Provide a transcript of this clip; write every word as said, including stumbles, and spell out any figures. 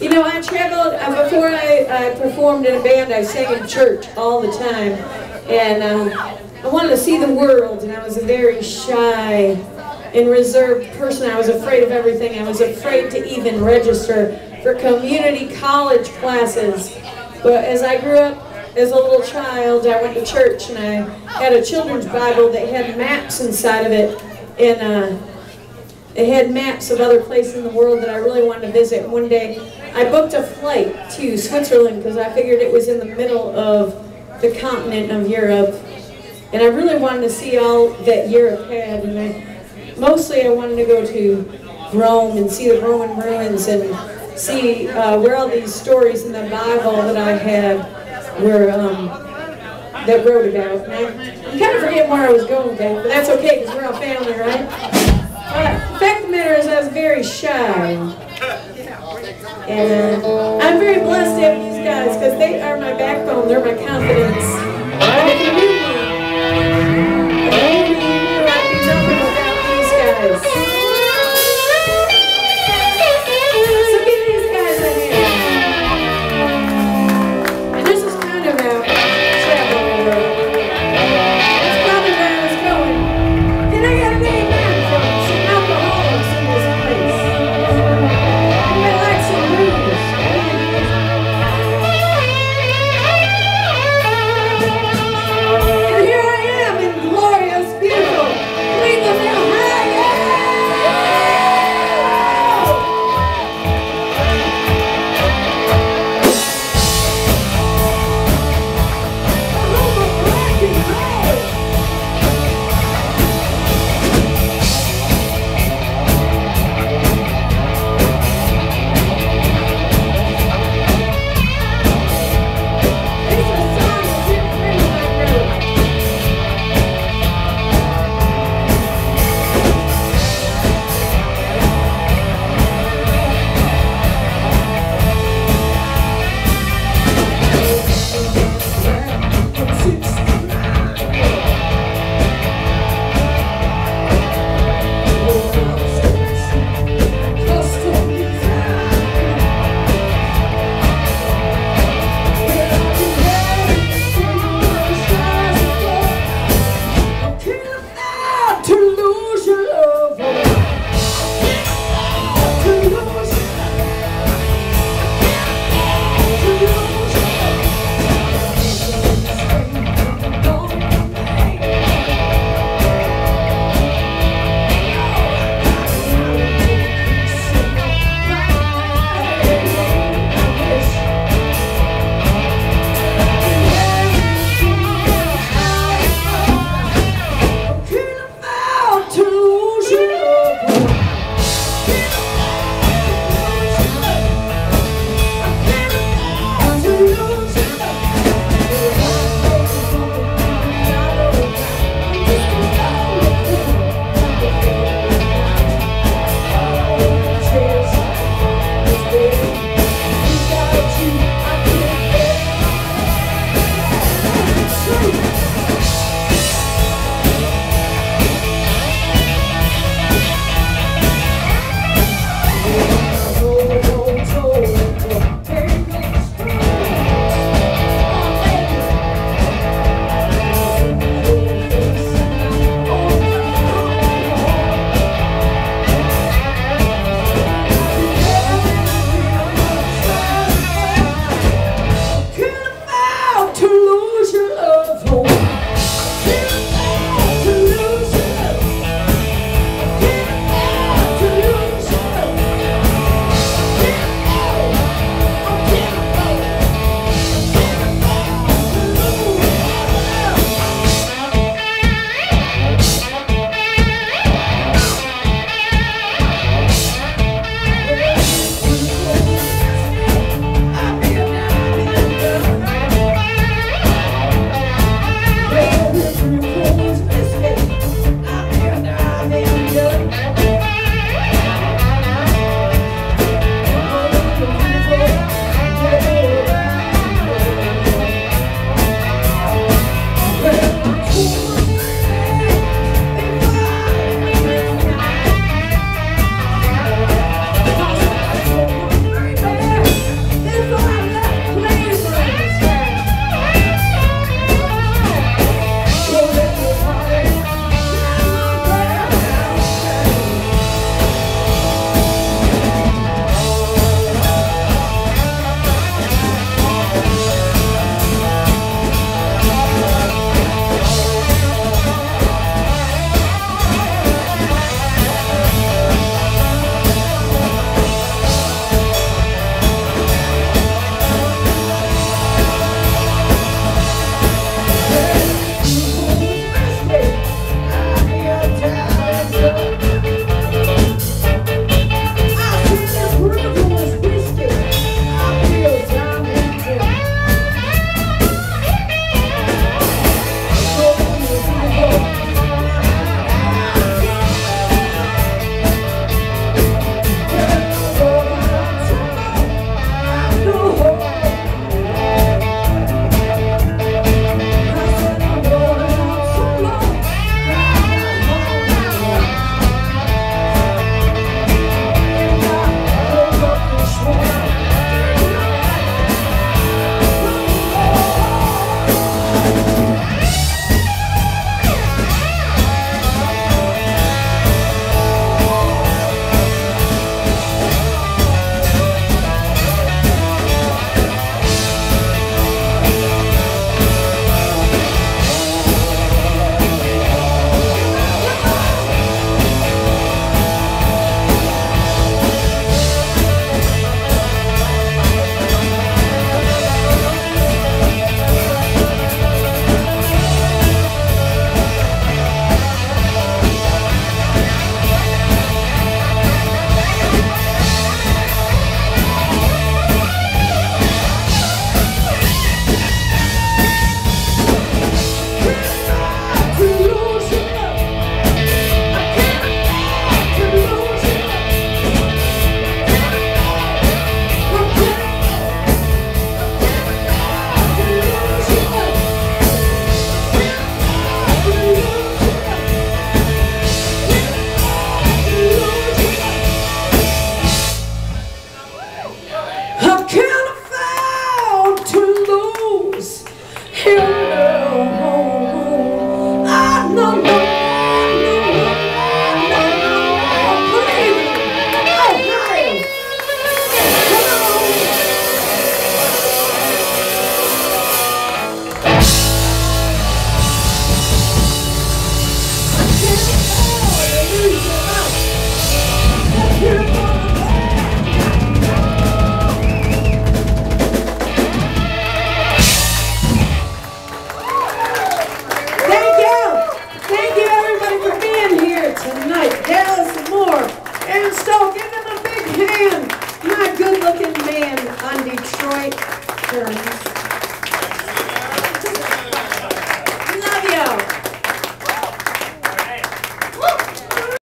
You know, I traveled, uh, before I, I performed in a band, I sang in church all the time. And um, I wanted to see the world, and I was a very shy and reserved person. I was afraid of everything. I was afraid to even register for community college classes. But as I grew up as a little child, I went to church, and I had a children's Bible that had maps inside of it. And uh, it had maps of other places in the world that I really wanted to visit. One day, I booked a flight to Switzerland because I figured it was in the middle of the continent of Europe. And I really wanted to see all that Europe had. And I, mostly I wanted to go to Rome and see the Roman ruins and see uh, where all these stories in the Bible that I had were, um, that wrote about. And I, I'm kind of forgetting where I was going with that, but that's okay because we're all family, right? But the fact of the matter is I was very shy. And I'm very blessed to have these guys because they are my backbone, they're my confidence. And if you need me,